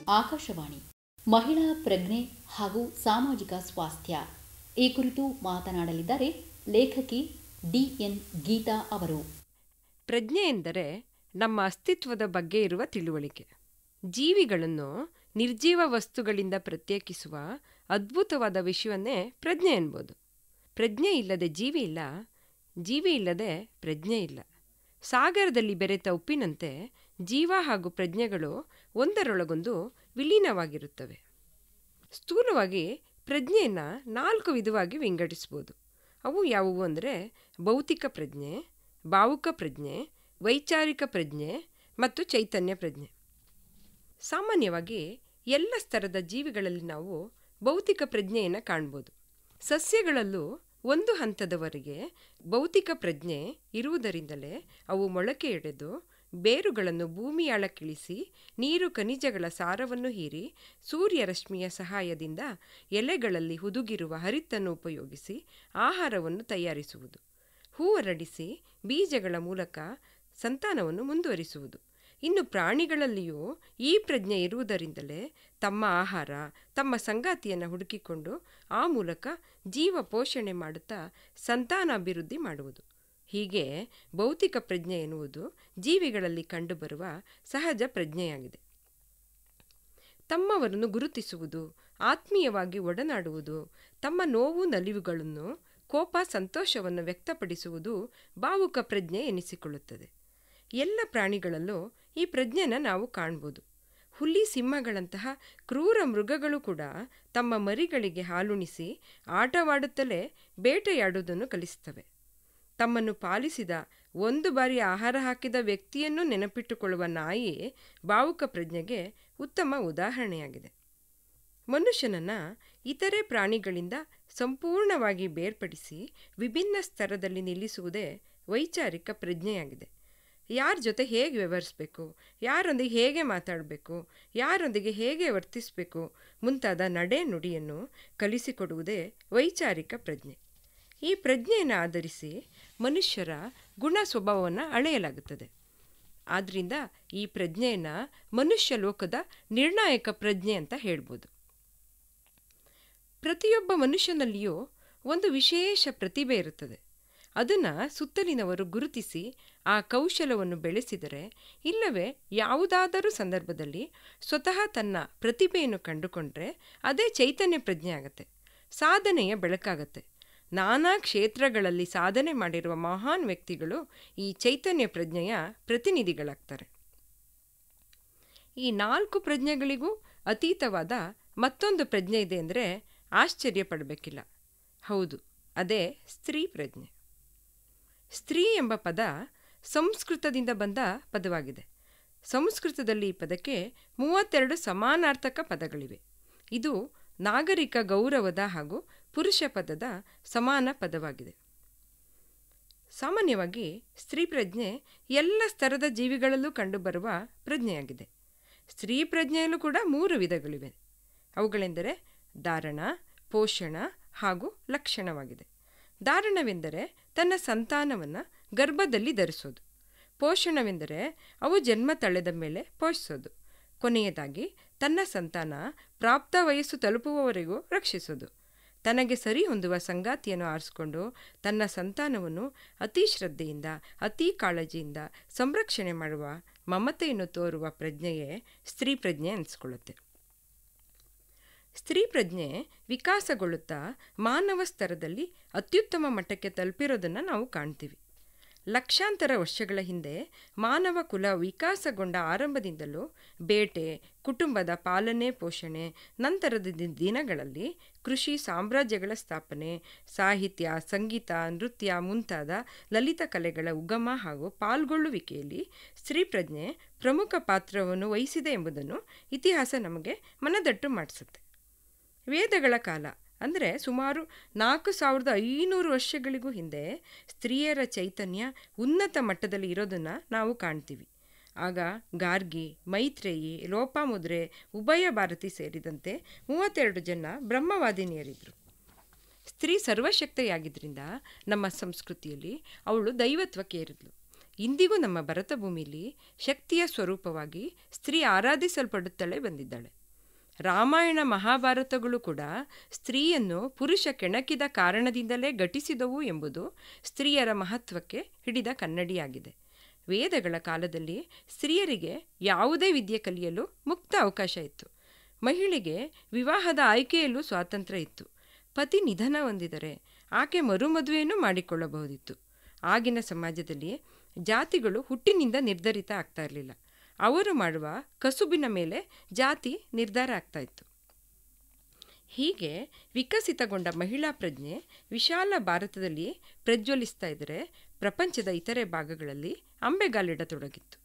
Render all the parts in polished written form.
ಆಕಾಶವಾಣಿ ಮಹಿಳಾ ಪ್ರಜ್ಞೆ ಹಾಗೂ ಸಾಮಾಜಿಕ ಸ್ವಾಸ್ಥ್ಯ ಈ ಕುರಿತು ಮಾತನಾಡಲಿದ್ದಾರೆ ಲೇಖಕಿ ಡಿಎನ್ ಗೀತಾ ಅವರು. ಪ್ರಜ್ಞೆ ಎಂದರೆ ನಮ್ಮ ಅಸ್ತಿತ್ವದ ಬಗ್ಗೆ ಇರುವ ತಿಳುವಳಿಕೆ. ಜೀವಿಗಳನ್ನು ನಿರ್ಜೀವ ವಸ್ತುಗಳಿಂದ ಪ್ರತ್ಯೇಕಿಸುವ ಅದ್ಭುತವಾದ ವಿಷಯವನ್ನೇ ಪ್ರಜ್ಞೆ ಎನ್ಬೋದು. ಪ್ರಜ್ಞೆ ಇಲ್ಲದೆ ಜೀವಿ ಇಲ್ಲ, ಜೀವಿ ಇಲ್ಲದೆ ಪ್ರಜ್ಞೆ ಇಲ್ಲ. ಸಾಗರದಲ್ಲಿ ಬೆರೆತ ಉಪ್ಪಿನಂತೆ ಜೀವ ಹಾಗೂ ಪ್ರಜ್ಞೆಗಳು ಒಂದರೊಳಗೊಂದು ವಿಲೀನವಾಗಿರುತ್ತವೆ. ಸ್ಥೂಲವಾಗಿ ಪ್ರಜ್ಞೆಯನ್ನು 4 ವಿಧವಾಗಿ ವಿಂಗಡಿಸ್ಬೋದು. ಅವು ಯಾವುವು ಅಂದರೆ ಭೌತಿಕ ಪ್ರಜ್ಞೆ, ಭಾವುಕ ಪ್ರಜ್ಞೆ, ವೈಚಾರಿಕ ಪ್ರಜ್ಞೆ ಮತ್ತು ಚೈತನ್ಯ ಪ್ರಜ್ಞೆ. ಸಾಮಾನ್ಯವಾಗಿ ಎಲ್ಲ ಸ್ತರದ ಜೀವಿಗಳಲ್ಲಿ ನಾವು ಭೌತಿಕ ಪ್ರಜ್ಞೆಯನ್ನು ಕಾಣ್ಬೋದು. ಸಸ್ಯಗಳಲ್ಲೂ ಒಂದು ಹಂತದವರೆಗೆ ಭೌತಿಕ ಪ್ರಜ್ಞೆ ಇರುವುದರಿಂದಲೇ ಅವು ಮೊಳಕೆ ಎಡೆದು ಬೇರುಗಳನ್ನು ಭೂಮಿಯಾಳಕ್ಕಿಳಿಸಿ ನೀರು ಖನಿಜಗಳ ಸಾರವನ್ನು ಹೀರಿ ಸೂರ್ಯರಶ್ಮಿಯ ಸಹಾಯದಿಂದ ಎಲೆಗಳಲ್ಲಿ ಹುದುಗಿರುವ ಹರಿತನ್ನು ಉಪಯೋಗಿಸಿ ಆಹಾರವನ್ನು ತಯಾರಿಸುವುದು, ಹೂವರಡಿಸಿ ಬೀಜಗಳ ಮೂಲಕ ಸಂತಾನವನ್ನು ಮುಂದುವರಿಸುವುದು. ಇನ್ನು ಪ್ರಾಣಿಗಳಲ್ಲಿಯೂ ಈ ಪ್ರಜ್ಞೆ ಇರುವುದರಿಂದಲೇ ತಮ್ಮ ಆಹಾರ, ತಮ್ಮ ಸಂಗಾತಿಯನ್ನು ಹುಡುಕಿಕೊಂಡು ಆ ಮೂಲಕ ಜೀವ ಪೋಷಣೆ ಮಾಡುತ್ತಾ ಸಂತಾನಾಭಿವೃದ್ಧಿ ಮಾಡುವುದು. ಹೀಗೆ ಭೌತಿಕ ಪ್ರಜ್ಞೆ ಎನ್ನುವುದು ಜೀವಿಗಳಲ್ಲಿ ಕಂಡುಬರುವ ಸಹಜ ಪ್ರಜ್ಞೆಯಾಗಿದೆ. ತಮ್ಮವರನ್ನು ಗುರುತಿಸುವುದು, ಆತ್ಮೀಯವಾಗಿ ಒಡನಾಡುವುದು, ತಮ್ಮ ನೋವು ನಲಿವುಗಳನ್ನು, ಕೋಪ ಸಂತೋಷವನ್ನು ವ್ಯಕ್ತಪಡಿಸುವುದು ಭಾವುಕ ಪ್ರಜ್ಞೆ ಎನಿಸಿಕೊಳ್ಳುತ್ತದೆ. ಎಲ್ಲ ಪ್ರಾಣಿಗಳಲ್ಲೂ ಈ ಪ್ರಜ್ಞೆನ ನಾವು ಕಾಣ್ಬೋದು. ಹುಲಿ, ಸಿಂಹಗಳಂತಹ ಕ್ರೂರ ಮೃಗಗಳು ಕೂಡ ತಮ್ಮ ಮರಿಗಳಿಗೆ ಹಾಲುಣಿಸಿ ಆಟವಾಡುತ್ತಲೇ ಬೇಟೆಯಾಡುವುದನ್ನು ಕಲಿಸುತ್ತವೆ. ತಮ್ಮನ್ನು ಪಾಲಿಸಿದ, ಒಂದು ಬಾರಿ ಆಹಾರ ಹಾಕಿದ ವ್ಯಕ್ತಿಯನ್ನು ನೆನಪಿಟ್ಟುಕೊಳ್ಳುವ ನಾಯಿ ಭಾವುಕ ಪ್ರಜ್ಞೆಗೆ ಉತ್ತಮ ಉದಾಹರಣೆಯಾಗಿದೆ. ಮನುಷ್ಯನನ್ನು ಇತರೆ ಪ್ರಾಣಿಗಳಿಂದ ಸಂಪೂರ್ಣವಾಗಿ ಬೇರ್ಪಡಿಸಿ ವಿಭಿನ್ನ ಸ್ತರದಲ್ಲಿ ನಿಲ್ಲಿಸುವುದೇ ವೈಚಾರಿಕ ಪ್ರಜ್ಞೆಯಾಗಿದೆ. ಯಾರ ಜೊತೆ ಹೇಗೆ ವ್ಯವಹರಿಸಬೇಕು, ಯಾರೊಂದಿಗೆ ಹೇಗೆ ಮಾತಾಡಬೇಕು, ಯಾರೊಂದಿಗೆ ಹೇಗೆ ವರ್ತಿಸಬೇಕು ಮುಂತಾದ ನಡೆ ನುಡಿಯನ್ನು ಕಲಿಸಿಕೊಡುವುದೇ ವೈಚಾರಿಕ ಪ್ರಜ್ಞೆ. ಈ ಪ್ರಜ್ಞೆಯನ್ನು ಆಧರಿಸಿ ಮನುಷ್ಯರ ಗುಣ ಸ್ವಭಾವವನ್ನು ಅಳೆಯಲಾಗುತ್ತದೆ. ಆದ್ದರಿಂದ ಈ ಪ್ರಜ್ಞೆಯನ್ನು ಮನುಷ್ಯ ಲೋಕದ ನಿರ್ಣಾಯಕ ಪ್ರಜ್ಞೆ ಅಂತ ಹೇಳ್ಬೋದು. ಪ್ರತಿಯೊಬ್ಬ ಮನುಷ್ಯನಲ್ಲಿಯೂ ಒಂದು ವಿಶೇಷ ಪ್ರತಿಭೆ ಇರುತ್ತದೆ. ಅದನ್ನು ಸುತ್ತಲಿನವರು ಗುರುತಿಸಿ ಆ ಕೌಶಲವನ್ನು ಬೆಳೆಸಿದರೆ, ಇಲ್ಲವೇ ಯಾವುದಾದರೂ ಸಂದರ್ಭದಲ್ಲಿ ಸ್ವತಃ ತನ್ನ ಪ್ರತಿಭೆಯನ್ನು ಕಂಡುಕೊಂಡ್ರೆ ಅದೇ ಚೈತನ್ಯ ಪ್ರಜ್ಞೆ ಆಗುತ್ತೆ, ಸಾಧನೆಯ ಬೆಳಕಾಗತ್ತೆ. ನಾನಾ ಕ್ಷೇತ್ರಗಳಲ್ಲಿ ಸಾಧನೆ ಮಾಡಿರುವ ಮಹಾನ್ ವ್ಯಕ್ತಿಗಳು ಈ ಚೈತನ್ಯ ಪ್ರಜ್ಞೆಯ ಪ್ರತಿನಿಧಿಗಳಾಗ್ತಾರೆ. ಈ 4 ಪ್ರಜ್ಞೆಗಳಿಗೂ ಅತೀತವಾದ ಮತ್ತೊಂದು ಪ್ರಜ್ಞೆ ಇದೆ ಅಂದರೆ ಆಶ್ಚರ್ಯ ಪಡಬೇಕಿಲ್ಲ. ಹೌದು, ಅದೇ ಸ್ತ್ರೀ ಪ್ರಜ್ಞೆ. ಸ್ತ್ರೀ ಎಂಬ ಪದ ಸಂಸ್ಕೃತದಿಂದ ಬಂದ ಪದವಾಗಿದೆ. ಸಂಸ್ಕೃತದಲ್ಲಿ ಈ ಪದಕ್ಕೆ 32 ಸಮಾನಾರ್ಥಕ ಪದಗಳಿವೆ. ಇದು ನಾಗರಿಕ ಗೌರವದ ಹಾಗೂ ಪುರುಷ ಪದದ ಸಮಾನ ಪದವಾಗಿದೆ. ಸಾಮಾನ್ಯವಾಗಿ ಸ್ತ್ರೀ ಪ್ರಜ್ಞೆ ಎಲ್ಲ ಸ್ತರದ ಜೀವಿಗಳಲ್ಲೂ ಕಂಡುಬರುವ ಪ್ರಜ್ಞೆಯಾಗಿದೆ. ಸ್ತ್ರೀ ಪ್ರಜ್ಞೆಯಲ್ಲೂ ಕೂಡ 3 ವಿಧಗಳಿವೆ. ಅವುಗಳೆಂದರೆ ಧಾರಣ, ಪೋಷಣ ಹಾಗೂ ಲಕ್ಷಣವಾಗಿದೆ. ಧಾರಣವೆಂದರೆ ತನ್ನ ಸಂತಾನವನ್ನು ಗರ್ಭದಲ್ಲಿ ಧರಿಸೋದು. ಪೋಷಣವೆಂದರೆ ಅವು ಜನ್ಮ ತಳೆದ ಮೇಲೆ ಪೋಷಿಸೋದು. ಕೊನೆಯದಾಗಿ ತನ್ನ ಸಂತಾನ ಪ್ರಾಪ್ತ ವಯಸ್ಸು ತಲುಪುವವರೆಗೂ ರಕ್ಷಿಸೋದು. ತನಗೆ ಸರಿ ಹೊಂದುವ ಸಂಗಾತಿಯನ್ನು ಆರಿಸಿಕೊಂಡು ತನ್ನ ಸಂತಾನವನ್ನು ಅತಿ ಶ್ರದ್ಧೆಯಿಂದ, ಅತಿ ಕಾಳಜಿಯಿಂದ ಸಂರಕ್ಷಣೆ ಮಾಡುವ, ಮಮತೆಯನ್ನು ತೋರುವ ಪ್ರಜ್ಞೆಯೇ ಸ್ತ್ರೀ ಪ್ರಜ್ಞೆ ಅನಿಸ್ಕೊಳ್ಳುತ್ತೆ. ಸ್ತ್ರೀ ಪ್ರಜ್ಞೆ ವಿಕಾಸಗೊಳ್ಳುತ್ತಾ ಮಾನವ ಸ್ತರದಲ್ಲಿ ಅತ್ಯುತ್ತಮ ಮಟ್ಟಕ್ಕೆ ತಲುಪಿರೋದನ್ನು ನಾವು ಕಾಣ್ತೀವಿ. ಲಕ್ಷಾಂತರ ವರ್ಷಗಳ ಹಿಂದೆ ಮಾನವ ಕುಲ ವಿಕಾಸಗೊಂಡ ಆರಂಭದಿಂದಲೂ ಬೇಟೆ, ಕುಟುಂಬದ ಪಾಲನೆ ಪೋಷಣೆ, ನಂತರದ ದಿನಗಳಲ್ಲಿ ಕೃಷಿ ಸಾಮ್ರಾಜ್ಯಗಳ ಸ್ಥಾಪನೆ, ಸಾಹಿತ್ಯ, ಸಂಗೀತ, ನೃತ್ಯ ಮುಂತಾದ ಲಲಿತ ಕಲೆಗಳ ಉಗಮ ಹಾಗೂ ಪಾಲ್ಗೊಳ್ಳುವಿಕೆಯಲ್ಲಿ ಸ್ತ್ರೀ ಪ್ರಜ್ಞೆ ಪ್ರಮುಖ ಪಾತ್ರವನ್ನು ವಹಿಸಿದೆ ಎಂಬುದನ್ನು ಇತಿಹಾಸ ನಮಗೆ ಮನದಟ್ಟು ಮಾಡಿಸುತ್ತೆ. ವೇದಗಳ ಕಾಲ ಅಂದರೆ ಸುಮಾರು 4500 ವರ್ಷಗಳಿಗೂ ಹಿಂದೆ ಸ್ತ್ರೀಯರ ಚೈತನ್ಯ ಉನ್ನತ ಮಟ್ಟದಲ್ಲಿ ಇರೋದನ್ನು ನಾವು ಕಾಣ್ತೀವಿ. ಆಗ ಗಾರ್ಗಿ, ಮೈತ್ರೇಯಿ, ಲೋಪಾಮುದ್ರೆ, ಉಭಯ ಭಾರತಿ ಸೇರಿದಂತೆ 32 ಜನ ಬ್ರಹ್ಮವಾದಿನಿಯರಿದ್ದರು. ಸ್ತ್ರೀ ಸರ್ವಶಕ್ತೆಯಾಗಿದ್ದರಿಂದ ನಮ್ಮ ಸಂಸ್ಕೃತಿಯಲ್ಲಿ ಅವಳು ದೈವತ್ವಕ್ಕೆ ಏರಿದ್ಲು. ಇಂದಿಗೂ ನಮ್ಮ ಭರತ ಭೂಮಿಯಲ್ಲಿ ಶಕ್ತಿಯ ಸ್ವರೂಪವಾಗಿ ಸ್ತ್ರೀ ಆರಾಧಿಸಲ್ಪಡುತ್ತಲೇ ಬಂದಿದ್ದಾಳೆ. ರಾಮಾಯಣ ಮಹಾಭಾರತಗಳು ಕೂಡ ಸ್ತ್ರೀಯನ್ನು ಪುರುಷ ಕೆಣಕಿದ ಕಾರಣದಿಂದಲೇ ಘಟಿಸಿದವು ಎಂಬುದು ಸ್ತ್ರೀಯರ ಮಹತ್ವಕ್ಕೆ ಹಿಡಿದ ಕನ್ನಡಿಯಾಗಿದೆ. ವೇದಗಳ ಕಾಲದಲ್ಲಿ ಸ್ತ್ರೀಯರಿಗೆ ಯಾವುದೇ ವಿದ್ಯೆ ಕಲಿಯಲು ಮುಕ್ತ ಅವಕಾಶ ಇತ್ತು. ಮಹಿಳೆಗೆ ವಿವಾಹದ ಆಯ್ಕೆಯಲ್ಲೂ ಸ್ವಾತಂತ್ರ್ಯ ಇತ್ತು. ಪತಿ ನಿಧನ ಹೊಂದಿದರೆ ಆಕೆ ಮರುಮದುವೆಯನ್ನು ಮಾಡಿಕೊಳ್ಳಬಹುದಿತ್ತು. ಆಗಿನ ಸಮಾಜದಲ್ಲಿ ಜಾತಿಗಳು ಹುಟ್ಟಿನಿಂದ ನಿರ್ಧರಿತ ಆಗ್ತಾ ಇರಲಿಲ್ಲ. ಅವರು ಮಾಡುವ ಕಸುಬಿನ ಮೇಲೆ ಜಾತಿ ನಿರ್ಧಾರ ಆಗ್ತಾ ಇತ್ತು. ಹೀಗೆ ವಿಕಸಿತಗೊಂಡ ಮಹಿಳಾ ಪ್ರಜ್ಞೆ ವಿಶಾಲ ಭಾರತದಲ್ಲಿ ಪ್ರಜ್ವಲಿಸ್ತಾ ಇದ್ದರೆ ಪ್ರಪಂಚದ ಇತರೆ ಭಾಗಗಳಲ್ಲಿ ಅಂಬೆಗಾಲಿಡತೊಡಗಿತ್ತು.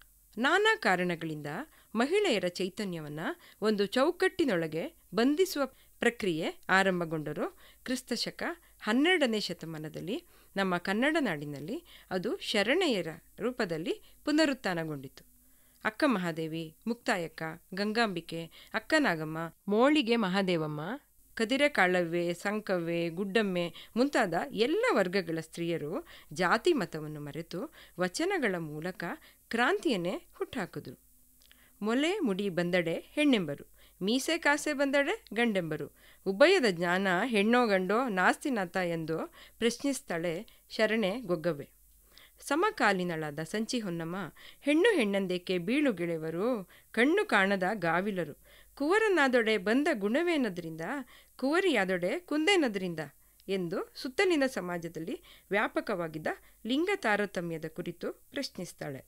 ನಾನಾ ಕಾರಣಗಳಿಂದ ಮಹಿಳೆಯರ ಚೈತನ್ಯವನ್ನು ಒಂದು ಚೌಕಟ್ಟಿನೊಳಗೆ ಬಂಧಿಸುವ ಪ್ರಕ್ರಿಯೆ ಆರಂಭಗೊಂಡರೂ ಕ್ರಿಸ್ತಶಕ 12ನೇ ಶತಮಾನದಲ್ಲಿ ನಮ್ಮ ಕನ್ನಡ ನಾಡಿನಲ್ಲಿ ಅದು ಶರಣೆಯರ ರೂಪದಲ್ಲಿ ಪುನರುತ್ಥಾನಗೊಂಡಿತು. ಅಕ್ಕ ಮಹಾದೇವಿ, ಮುಕ್ತಾಯಕ್ಕ, ಗಂಗಾಂಬಿಕೆ, ಅಕ್ಕನಾಗಮ್ಮ, ಮೋಳಿಗೆ ಮಹಾದೇವಮ್ಮ, ಕದಿರೆ ಕಾಳವ್ವೆ, ಸಂಕವ್ವೆ, ಗುಡ್ಡಮ್ಮೆ ಮುಂತಾದ ಎಲ್ಲ ವರ್ಗಗಳ ಸ್ತ್ರೀಯರು ಜಾತಿ ಮತವನ್ನು ಮರೆತು ವಚನಗಳ ಮೂಲಕ ಕ್ರಾಂತಿಯನ್ನೇ ಹುಟ್ಟುಹಾಕಿದ್ರು. ಮೊಲೆ ಮುಡಿ ಬಂದಡೆ ಹೆಣ್ಣೆಂಬರು, ಮೀಸೆ ಕಾಸೆ ಬಂದಡೆ ಗಂಡೆಂಬರು, ಉಭಯದ ಜ್ಞಾನ ಹೆಣ್ಣೋ ಗಂಡೋ ನಾಸ್ತಿನಾಥ ಎಂದು ಪ್ರಶ್ನಿಸ್ತಾಳೆ ಶರಣೆ ಗೊಗ್ಗವ್ವೆ. ಸಮಕಾಲೀನಳಾದ ಸಂಚಿ ಹೊನ್ನಮ್ಮ, ಹೆಣ್ಣು ಹೆಣ್ಣಂದೇಕೆ ಬೀಳು ಗೆಳೆವರು, ಕಣ್ಣು ಕಾಣದ ಗಾವಿಲರು, ಕುವರನಾದೊಡೆ ಬಂದ ಗುಣವೇನದ್ರಿಂದ, ಕುವರಿಯಾದೊಡೆ ಕುಂದೇನದ್ರಿಂದ ಎಂದು ಸುತ್ತಲಿನ ಸಮಾಜದಲ್ಲಿ ವ್ಯಾಪಕವಾಗಿದ್ದ ಲಿಂಗ ತಾರತಮ್ಯದ ಕುರಿತು ಪ್ರಶ್ನಿಸ್ತಾಳೆ.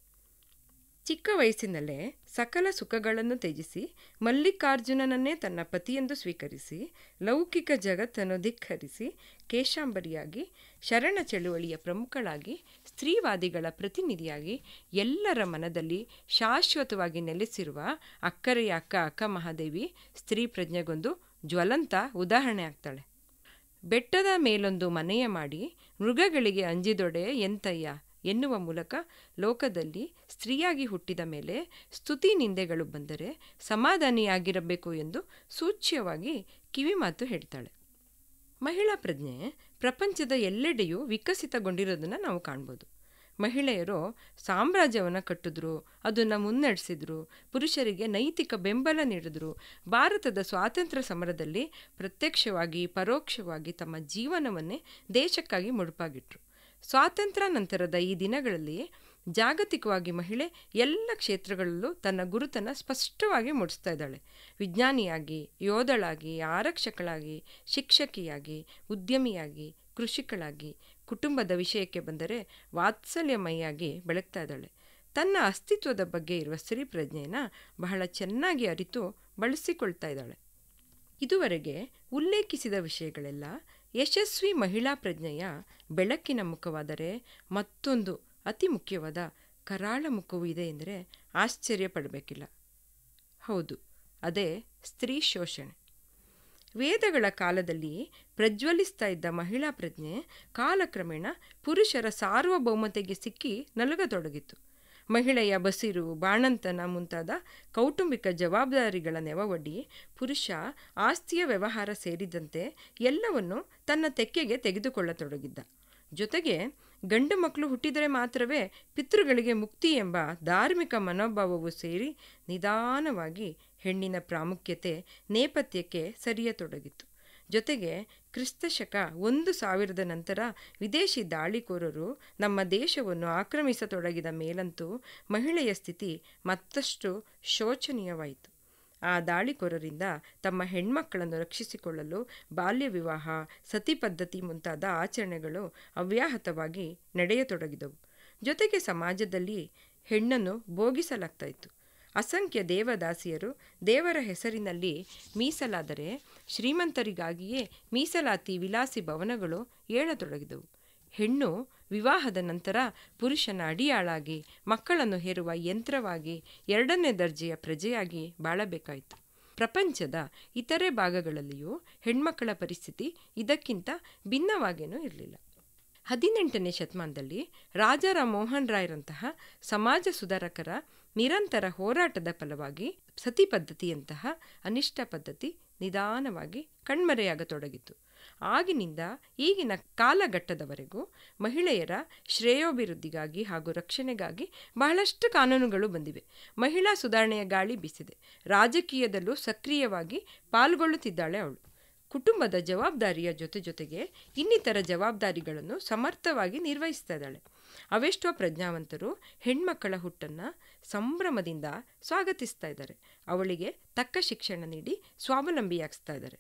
ಚಿಕ್ಕ ವಯಸ್ಸಿನಲ್ಲೇ ಸಕಲ ಸುಖಗಳನ್ನು ತ್ಯಜಿಸಿ ಮಲ್ಲಿಕಾರ್ಜುನನನ್ನೇ ತನ್ನ ಪತಿಯೆಂದು ಸ್ವೀಕರಿಸಿ ಲೌಕಿಕ ಜಗತ್ತನ್ನು ಧಿಕ್ಕರಿಸಿ ಕೇಶಾಂಬರಿಯಾಗಿ ಶರಣ ಚಳುವಳಿಯ ಪ್ರಮುಖಳಾಗಿ ಸ್ತ್ರೀವಾದಿಗಳ ಪ್ರತಿನಿಧಿಯಾಗಿ ಎಲ್ಲರ ಮನದಲ್ಲಿ ಶಾಶ್ವತವಾಗಿ ನೆಲೆಸಿರುವ ಅಕ್ಕರೆಯ ಅಕ್ಕ ಮಹಾದೇವಿ ಸ್ತ್ರೀ ಪ್ರಜ್ಞೆಗೊಂದು ಜ್ವಲಂತ ಉದಾಹರಣೆ ಆಗ್ತಾಳೆ. ಬೆಟ್ಟದ ಮೇಲೊಂದು ಮನೆಯ ಮಾಡಿ ಮೃಗಗಳಿಗೆ ಅಂಜಿದೊಡೆ ಎಂತಯ್ಯ ಎನ್ನುವ ಮೂಲಕ ಲೋಕದಲ್ಲಿ ಸ್ತ್ರೀಯಾಗಿ ಹುಟ್ಟಿದ ಮೇಲೆ ಸ್ತುತಿ ನಿಂದೆಗಳು ಬಂದರೆ ಸಮಾಧಾನಿಯಾಗಿರಬೇಕು ಎಂದು ಸೂಚ್ಯವಾಗಿ ಕಿವಿಮಾತು ಹೇಳ್ತಾಳೆ. ಮಹಿಳಾ ಪ್ರಜ್ಞೆ ಪ್ರಪಂಚದ ಎಲ್ಲೆಡೆಯೂ ವಿಕಸಿತಗೊಂಡಿರೋದನ್ನು ನಾವು ಕಾಣ್ಬೋದು. ಮಹಿಳೆಯರು ಸಾಮ್ರಾಜ್ಯವನ್ನು ಕಟ್ಟಿದ್ರು, ಅದನ್ನು ಮುನ್ನಡೆಸಿದ್ರು, ಪುರುಷರಿಗೆ ನೈತಿಕ ಬೆಂಬಲ ನೀಡಿದ್ರು, ಭಾರತದ ಸ್ವಾತಂತ್ರ್ಯ ಸಮರದಲ್ಲಿ ಪ್ರತ್ಯಕ್ಷವಾಗಿ ಪರೋಕ್ಷವಾಗಿ ತಮ್ಮ ಜೀವನವನ್ನೇ ದೇಶಕ್ಕಾಗಿ ಮುಡುಪಾಗಿಟ್ರು. ಸ್ವಾತಂತ್ರ್ಯ ನಂತರದ ಈ ದಿನಗಳಲ್ಲಿ ಜಾಗತಿಕವಾಗಿ ಮಹಿಳೆ ಎಲ್ಲ ಕ್ಷೇತ್ರಗಳಲ್ಲೂ ತನ್ನ ಗುರುತನ್ನು ಸ್ಪಷ್ಟವಾಗಿ ಮೂಡಿಸ್ತಾ ಇದ್ದಾಳೆ. ವಿಜ್ಞಾನಿಯಾಗಿ, ಯೋಧಳಾಗಿ, ಆರಕ್ಷಕಳಾಗಿ, ಶಿಕ್ಷಕಿಯಾಗಿ, ಉದ್ಯಮಿಯಾಗಿ, ಕೃಷಿಕಳಾಗಿ, ಕುಟುಂಬದ ವಿಷಯಕ್ಕೆ ಬಂದರೆ ವಾತ್ಸಲ್ಯಮಯಿಯಾಗಿ ಬೆಳಗ್ತಾ ಇದ್ದಾಳೆ. ತನ್ನ ಅಸ್ತಿತ್ವದ ಬಗ್ಗೆ ಇರುವ ಸ್ತ್ರೀ ಪ್ರಜ್ಞೆಯನ್ನು ಬಹಳ ಚೆನ್ನಾಗಿ ಅರಿತು ಬಳಸಿಕೊಳ್ತಾ ಇದ್ದಾಳೆ. ಇದುವರೆಗೆ ಉಲ್ಲೇಖಿಸಿದ ವಿಷಯಗಳೆಲ್ಲ ಯಶಸ್ವಿ ಮಹಿಳಾ ಪ್ರಜ್ಞೆಯ ಬೆಳಕಿನ ಮುಖವಾದರೆ ಮತ್ತೊಂದು ಅತಿ ಮುಖ್ಯವಾದ ಕರಾಳ ಮುಖವೂ ಇದೆ ಎಂದರೆ ಆಶ್ಚರ್ಯ ಪಡಬೇಕಿಲ್ಲ. ಹೌದು, ಅದೇ ಸ್ತ್ರೀ ಶೋಷಣೆ. ವೇದಗಳ ಕಾಲದಲ್ಲಿ ಪ್ರಜ್ವಲಿಸ್ತಾ ಇದ್ದ ಮಹಿಳಾ ಪ್ರಜ್ಞೆ ಕಾಲಕ್ರಮೇಣ ಪುರುಷರ ಸಾರ್ವಭೌಮತೆಗೆ ಸಿಕ್ಕಿ ನಲುಗತೊಡಗಿತು. ಮಹಿಳೆಯ ಬಸಿರು, ಬಾಣಂತನ ಮುಂತಾದ ಕೌಟುಂಬಿಕ ಜವಾಬ್ದಾರಿಗಳ ನೆವವೊಡ್ಡಿ ಪುರುಷ ಆಸ್ತಿಯ ವ್ಯವಹಾರ ಸೇರಿದಂತೆ ಎಲ್ಲವನ್ನು ತನ್ನ ತೆಕ್ಕೆಗೆ ತೆಗೆದುಕೊಳ್ಳತೊಡಗಿದ್ದ. ಜೊತೆಗೆ ಗಂಡು ಮಕ್ಕಳು ಹುಟ್ಟಿದರೆ ಮಾತ್ರವೇ ಪಿತೃಗಳಿಗೆ ಮುಕ್ತಿ ಎಂಬ ಧಾರ್ಮಿಕ ಮನೋಭಾವವು ಸೇರಿ ನಿಧಾನವಾಗಿ ಹೆಣ್ಣಿನ ಪ್ರಾಮುಖ್ಯತೆ ನೇಪಥ್ಯಕ್ಕೆ ಸರಿಯತೊಡಗಿತು. ಜೊತೆಗೆ ಕ್ರಿಸ್ತಶಕ 1000 ನಂತರ ವಿದೇಶಿ ದಾಳಿಕೋರರು ನಮ್ಮ ದೇಶವನ್ನು ಆಕ್ರಮಿಸತೊಡಗಿದ ಮೇಲಂತೂ ಮಹಿಳೆಯ ಸ್ಥಿತಿ ಮತ್ತಷ್ಟು ಶೋಚನೀಯವಾಯಿತು. ಆ ದಾಳಿಕೋರರಿಂದ ತಮ್ಮ ಹೆಣ್ಮಕ್ಕಳನ್ನು ರಕ್ಷಿಸಿಕೊಳ್ಳಲು ಬಾಲ್ಯ ವಿವಾಹ, ಸತಿ ಪದ್ಧತಿ ಮುಂತಾದ ಆಚರಣೆಗಳು ಅವ್ಯಾಹತವಾಗಿ ನಡೆಯತೊಡಗಿದವು. ಜೊತೆಗೆ ಸಮಾಜದಲ್ಲಿ ಹೆಣ್ಣನ್ನು ಭೋಗಿಸಲಾಗ್ತಾ ಇತ್ತು. ಅಸಂಖ್ಯ ದೇವದಾಸಿಯರು ದೇವರ ಹೆಸರಿನಲ್ಲಿ ಮೀಸಲಾದರೆ ಶ್ರೀಮಂತರಿಗಾಗಿಯೇ ಮೀಸಲಾತಿ ವಿಲಾಸಿ ಭವನಗಳು ಏಳತೊಡಗಿದವು. ಹೆಣ್ಣು ವಿವಾಹದ ನಂತರ ಪುರುಷನ ಅಡಿಯಾಳಾಗಿ, ಮಕ್ಕಳನ್ನು ಹೇರುವ ಯಂತ್ರವಾಗಿ, 2ನೇ ದರ್ಜೆಯ ಪ್ರಜೆಯಾಗಿ ಬಾಳಬೇಕಾಯಿತು. ಪ್ರಪಂಚದ ಇತರೆ ಭಾಗಗಳಲ್ಲಿಯೂ ಹೆಣ್ಮಕ್ಕಳ ಪರಿಸ್ಥಿತಿ ಇದಕ್ಕಿಂತ ಭಿನ್ನವಾಗೇನೂ ಇರಲಿಲ್ಲ. 18ನೇ ಶತಮಾನದಲ್ಲಿ ರಾಜಾರಾಮ್ ಮೋಹನ್ ರಾಯ್ರಂತಹ ಸಮಾಜ ಸುಧಾರಕರ ನಿರಂತರ ಹೋರಾಟದ ಫಲವಾಗಿ ಸತಿ ಪದ್ಧತಿಯಂತಹ ಅನಿಷ್ಟ ಪದ್ಧತಿ ನಿಧಾನವಾಗಿ ಕಣ್ಮರೆಯಾಗತೊಡಗಿತು. ಆಗಿನಿಂದ ಈಗಿನ ಕಾಲಘಟ್ಟದವರೆಗೂ ಮಹಿಳೆಯರ ಶ್ರೇಯೋಭಿವೃದ್ಧಿಗಾಗಿ ಹಾಗೂ ರಕ್ಷಣೆಗಾಗಿ ಬಹಳಷ್ಟು ಕಾನೂನುಗಳು ಬಂದಿವೆ. ಮಹಿಳಾ ಸುಧಾರಣೆಯ ಗಾಳಿ ಬೀಸಿದೆ. ರಾಜಕೀಯದಲ್ಲೂ ಸಕ್ರಿಯವಾಗಿ ಪಾಲ್ಗೊಳ್ಳುತ್ತಿದ್ದಾಳೆ ಅವಳು. ಕುಟುಂಬದ ಜವಾಬ್ದಾರಿಯ ಜೊತೆಗೆ ಇನ್ನಿತರ ಜವಾಬ್ದಾರಿಗಳನ್ನು ಸಮರ್ಥವಾಗಿ ನಿರ್ವಹಿಸ್ತಾ ಇದ್ದಾಳೆ. ಅವೆಷ್ಟೋ ಪ್ರಜ್ಞಾವಂತರು ಹೆಣ್ಮಕ್ಕಳ ಹುಟ್ಟನ್ನು ಸಂಭ್ರಮದಿಂದ ಸ್ವಾಗತಿಸ್ತಾ ಇದ್ದಾರೆ. ಅವಳಿಗೆ ತಕ್ಕ ಶಿಕ್ಷಣ ನೀಡಿ ಸ್ವಾವಲಂಬಿಯಾಗಿಸ್ತಾ ಇದ್ದಾರೆ.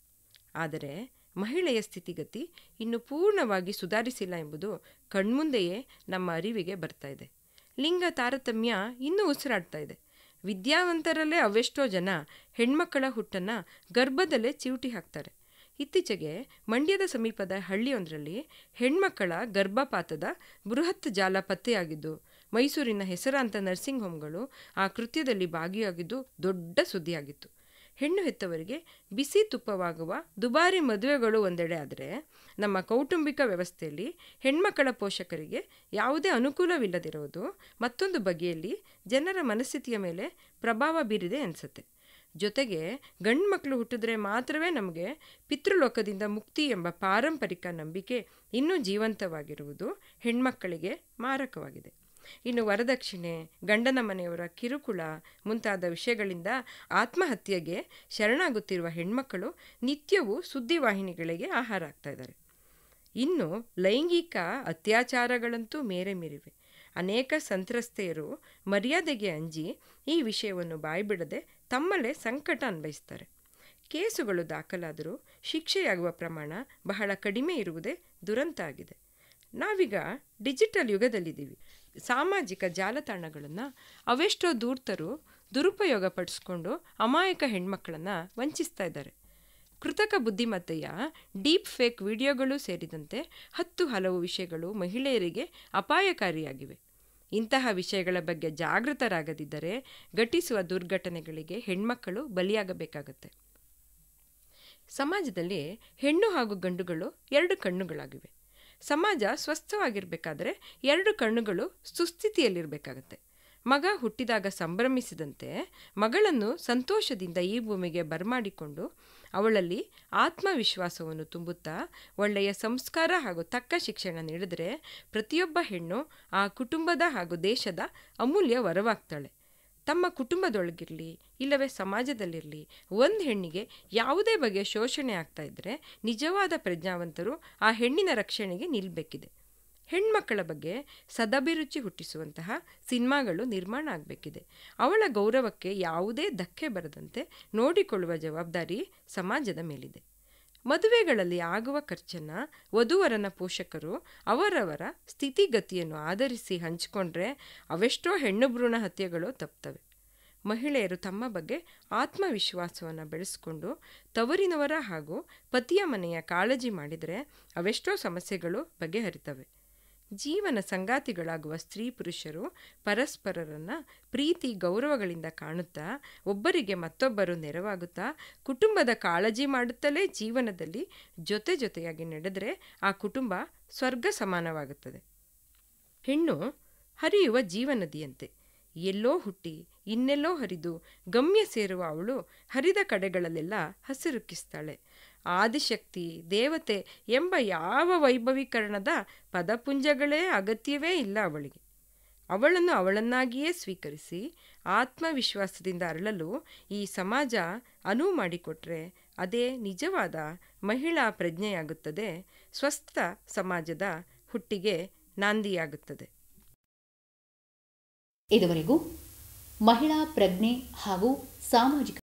ಆದರೆ ಮಹಿಳೆಯ ಸ್ಥಿತಿಗತಿ ಇನ್ನೂ ಪೂರ್ಣವಾಗಿ ಸುಧಾರಿಸಿಲ್ಲ ಎಂಬುದು ಕಣ್ಮುಂದೆಯೇ ನಮ್ಮ ಅರಿವಿಗೆ ಬರ್ತಾ ಇದೆ. ಲಿಂಗ ತಾರತಮ್ಯ ಇನ್ನೂ ಉಸಿರಾಡ್ತಾ ಇದೆ. ವಿದ್ಯಾವಂತರಲ್ಲೇ ಅವೆಷ್ಟೋ ಜನ ಹೆಣ್ಮಕ್ಕಳ ಹುಟ್ಟನ್ನು ಗರ್ಭದಲ್ಲೇ ಚಿವುಟಿ ಹಾಕ್ತಾರೆ. ಇತ್ತೀಚೆಗೆ ಮಂಡ್ಯದ ಸಮೀಪದ ಹಳ್ಳಿಯೊಂದರಲ್ಲಿ ಹೆಣ್ಮಕ್ಕಳ ಗರ್ಭಪಾತದ ಬೃಹತ್ ಜಾಲ ಪತ್ತೆಯಾಗಿದ್ದು, ಮೈಸೂರಿನ ಹೆಸರಾಂತ ನರ್ಸಿಂಗ್ ಹೋಮ್ಗಳು ಆ ಕೃತ್ಯದಲ್ಲಿ ಭಾಗಿಯಾಗಿದ್ದು ದೊಡ್ಡ ಸುದ್ದಿಯಾಗಿತ್ತು. ಹೆಣ್ಣು ಹೆತ್ತವರಿಗೆ ಬಿಸಿ ತುಪ್ಪವಾಗುವ ದುಬಾರಿ ಮದುವೆಗಳು ಒಂದೆಡೆ ಆದರೆ, ನಮ್ಮ ಕೌಟುಂಬಿಕ ವ್ಯವಸ್ಥೆಯಲ್ಲಿ ಹೆಣ್ಮಕ್ಕಳ ಪೋಷಕರಿಗೆ ಯಾವುದೇ ಅನುಕೂಲವಿಲ್ಲದಿರುವುದು ಮತ್ತೊಂದು ಬಗೆಯಲ್ಲಿ ಜನರ ಮನಸ್ಥಿತಿಯ ಮೇಲೆ ಪ್ರಭಾವ ಬೀರಿದೆ ಅನಿಸುತ್ತೆ. ಜೊತೆಗೆ ಗಂಡು ಮಕ್ಕಳು ಹುಟ್ಟಿದ್ರೆ ಮಾತ್ರವೇ ನಮಗೆ ಪಿತೃಲೋಕದಿಂದ ಮುಕ್ತಿ ಎಂಬ ಪಾರಂಪರಿಕ ನಂಬಿಕೆ ಇನ್ನೂ ಜೀವಂತವಾಗಿರುವುದು ಹೆಣ್ಮಕ್ಕಳಿಗೆ ಮಾರಕವಾಗಿದೆ. ಇನ್ನು ವರದಕ್ಷಿಣೆ, ಗಂಡನ ಮನೆಯವರ ಕಿರುಕುಳ ಮುಂತಾದ ವಿಷಯಗಳಿಂದ ಆತ್ಮಹತ್ಯೆಗೆ ಶರಣಾಗುತ್ತಿರುವ ಹೆಣ್ಮಕ್ಕಳು ನಿತ್ಯವೂ ಸುದ್ದಿವಾಹಿನಿಗಳಿಗೆ ಆಹಾರ ಆಗ್ತಾ ಇದ್ದಾರೆ. ಇನ್ನು ಲೈಂಗಿಕ ಅತ್ಯಾಚಾರಗಳಂತೂ ಮೇರೆ ಮೀರಿವೆ. ಅನೇಕ ಸಂತ್ರಸ್ತೆಯರು ಮರ್ಯಾದೆಗೆ ಅಂಜಿ ಈ ವಿಷಯವನ್ನು ಬಾಯ್ಬಿಡದೆ ತಮ್ಮಲ್ಲೇ ಸಂಕಟ ಅನ್ಭವಿಸ್ತಾರೆ. ಕೇಸುಗಳು ದಾಖಲಾದರೂ ಶಿಕ್ಷೆಯಾಗುವ ಪ್ರಮಾಣ ಬಹಳ ಕಡಿಮೆ ಇರುವುದೇ ದುರಂತ ಆಗಿದೆ. ನಾವೀಗ ಡಿಜಿಟಲ್ ಯುಗದಲ್ಲಿದ್ದೀವಿ. ಸಾಮಾಜಿಕ ಜಾಲತಾಣಗಳನ್ನು ಅವೆಷ್ಟೋ ಧೂರ್ತರು ದುರುಪಯೋಗ ಪಡಿಸ್ಕೊಂಡು ಅಮಾಯಕ ಹೆಣ್ಮಕ್ಕಳನ್ನು ವಂಚಿಸ್ತಾ ಇದ್ದಾರೆ. ಕೃತಕ ಬುದ್ಧಿಮತ್ತೆಯ ಡೀಪ್ ಫೇಕ್ ವಿಡಿಯೋಗಳು ಸೇರಿದಂತೆ ಹಲವು ವಿಷಯಗಳು ಮಹಿಳೆಯರಿಗೆ ಅಪಾಯಕಾರಿಯಾಗಿವೆ. ಇಂತಹ ವಿಷಯಗಳ ಬಗ್ಗೆ ಜಾಗೃತರಾಗದಿದ್ದರೆ ಘಟಿಸುವ ದುರ್ಘಟನೆಗಳಿಗೆ ಹೆಣ್ಮಕ್ಕಳು ಬಲಿಯಾಗಬೇಕಾಗತ್ತೆ. ಸಮಾಜದಲ್ಲಿ ಹೆಣ್ಣು ಹಾಗೂ ಗಂಡುಗಳು ಎರಡು ಕಣ್ಣುಗಳಾಗಿವೆ. ಸಮಾಜ ಸ್ವಸ್ಥವಾಗಿರಬೇಕಾದ್ರೆ ಎರಡು ಕಣ್ಣುಗಳು ಸುಸ್ಥಿತಿಯಲ್ಲಿರಬೇಕಾಗತ್ತೆ. ಮಗ ಹುಟ್ಟಿದಾಗ ಸಂಭ್ರಮಿಸಿದಂತೆ ಮಗಳನ್ನು ಸಂತೋಷದಿಂದ ಈ ಭೂಮಿಗೆ ಬರಮಾಡಿಕೊಂಡು ಅವಳಲ್ಲಿ ಆತ್ಮವಿಶ್ವಾಸವನ್ನು ತುಂಬುತ್ತಾ ಒಳ್ಳೆಯ ಸಂಸ್ಕಾರ ಹಾಗೂ ತಕ್ಕ ಶಿಕ್ಷಣ ನೀಡಿದರೆ ಪ್ರತಿಯೊಬ್ಬ ಹೆಣ್ಣು ಆ ಕುಟುಂಬದ ಹಾಗೂ ದೇಶದ ಅಮೂಲ್ಯ ವರವಾಗ್ತಾಳೆ. ತಮ್ಮ ಕುಟುಂಬದೊಳಗಿರಲಿ ಇಲ್ಲವೇ ಸಮಾಜದಲ್ಲಿರಲಿ ಒಂದು ಹೆಣ್ಣಿಗೆ ಯಾವುದೇ ಬಗೆಯ ಶೋಷಣೆ ಆಗ್ತಾ ಇದ್ದರೆ ನಿಜವಾದ ಪ್ರಜ್ಞಾವಂತರು ಆ ಹೆಣ್ಣಿನ ರಕ್ಷಣೆಗೆ ನಿಲ್ಲಬೇಕಿದೆ. ಹೆಣ್ಮಕ್ಕಳ ಬಗ್ಗೆ ಸದಭಿರುಚಿ ಹುಟ್ಟಿಸುವಂತಹ ಸಿನಿಮಾಗಳು ನಿರ್ಮಾಣ ಆಗಬೇಕಿದೆ. ಅವಳ ಗೌರವಕ್ಕೆ ಯಾವುದೇ ಧಕ್ಕೆ ಬರದಂತೆ ನೋಡಿಕೊಳ್ಳುವ ಜವಾಬ್ದಾರಿ ಸಮಾಜದ ಮೇಲಿದೆ. ಮದುವೆಗಳಲ್ಲಿ ಆಗುವ ಖರ್ಚನ್ನು ವಧುವರನ ಪೋಷಕರು ಅವರವರ ಸ್ಥಿತಿಗತಿಯನ್ನು ಆಧರಿಸಿ ಹಂಚಿಕೊಂಡ್ರೆ ಅವೆಷ್ಟೋ ಹೆಣ್ಣು ಭ್ರೂಣ ಹತ್ಯೆಗಳು ತಪ್ಪುತ್ತವೆ. ಮಹಿಳೆಯರು ತಮ್ಮ ಬಗ್ಗೆ ಆತ್ಮವಿಶ್ವಾಸವನ್ನು ಬೆಳೆಸಿಕೊಂಡು ತವರಿನವರ ಹಾಗೂ ಪತಿಯ ಮನೆಯ ಕಾಳಜಿ ಮಾಡಿದರೆ ಅವೆಷ್ಟೋ ಸಮಸ್ಯೆಗಳು ಬಗೆಹರಿತವೆ. ಜೀವನ ಸಂಗಾತಿಗಳಾಗುವ ಸ್ತ್ರೀ ಪುರುಷರು ಪರಸ್ಪರರನ್ನು ಪ್ರೀತಿ ಗೌರವಗಳಿಂದ ಕಾಣುತ್ತಾ ಒಬ್ಬರಿಗೆ ಮತ್ತೊಬ್ಬರು ನೆರವಾಗುತ್ತಾ ಕುಟುಂಬದ ಕಾಳಜಿ ಮಾಡುತ್ತಲೇ ಜೀವನದಲ್ಲಿ ಜೊತೆಯಾಗಿ ನಡೆದರೆ ಆ ಕುಟುಂಬ ಸ್ವರ್ಗ ಸಮಾನವಾಗುತ್ತದೆ. ಹೆಣ್ಣು ಹರಿಯುವ ಜೀವನದಿಯಂತೆ ಎಲ್ಲೋ ಹುಟ್ಟಿ ಇನ್ನೆಲ್ಲೋ ಹರಿದು ಗಮ್ಯ ಸೇರುವ ಅವಳು ಹರಿದ ಕಡೆಗಳಲ್ಲೆಲ್ಲ ಹಸಿರುಕ್ಕಿಸ್ತಾಳೆ. ಆದಿಶಕ್ತಿ, ದೇವತೆ ಎಂಬ ಯಾವ ವೈಭವೀಕರಣದ ಪದಪುಂಜಗಳೇ ಅಗತ್ಯವೇ ಇಲ್ಲ ಅವಳಿಗೆ. ಅವಳನ್ನು ಅವಳನ್ನಾಗಿಯೇ ಸ್ವೀಕರಿಸಿ ಆತ್ಮವಿಶ್ವಾಸದಿಂದ ಅರಳಲು ಈ ಸಮಾಜ ಅನುವು ಮಾಡಿಕೊಟ್ರೆ ಅದೇ ನಿಜವಾದ ಮಹಿಳಾ ಪ್ರಜ್ಞೆಯಾಗುತ್ತದೆ, ಸ್ವಸ್ಥ ಸಮಾಜದ ಹುಟ್ಟಿಗೆ ನಾಂದಿಯಾಗುತ್ತದೆ. ಇದುವರೆಗೂ ಮಹಿಳಾ ಪ್ರಜ್ಞೆ ಹಾಗೂ ಸಾಮಾಜಿಕ